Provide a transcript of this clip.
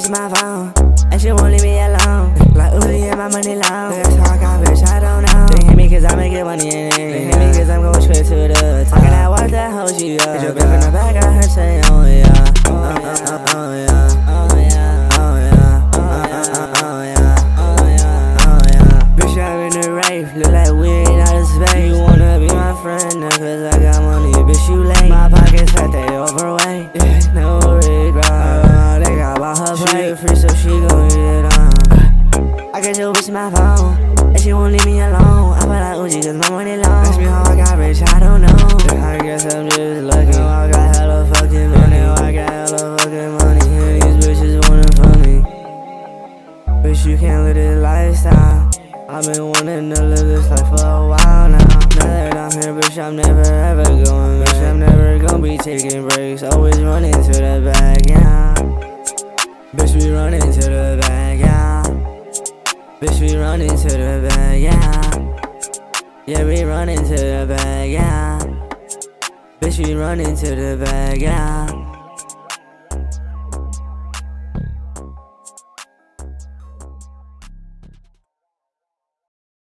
bitch my phone, and she won't leave me alone. Like Uzi and my money long. That's how I got bitch, I don't know. They hate me cause I make it money and they hate me cause I'm going straight to the top. I can watch that hoe she up. Bitch, your bitch from the back, I heard say, oh yeah, oh yeah, oh yeah. Look like we ain't out of space. You wanna be my friend now cause I got money, bitch you late. My pockets fat, they overweight. Yeah, no regret. They got about her plate. She free so she gon' eat it on. I got your bitch my phone, and she won't leave me alone. I feel like Uzi cause my money long. Ask me how I got rich, I don't know. I guess I'm just lucky. I got hella fucking money. I got hella fucking money. And these bitches wanna fuck me. Bitch you can't live this lifestyle. I've been wanting to live this life for a while now. Now that I'm here, bitch, I'm never ever going back. Bitch, I'm never gonna be taking breaks. Always running to the bag, yeah. Bitch, we running to the bag, yeah. Bitch, we running to the bag, yeah. Yeah, we running to the bag, yeah. Bitch, we running to the bag, yeah.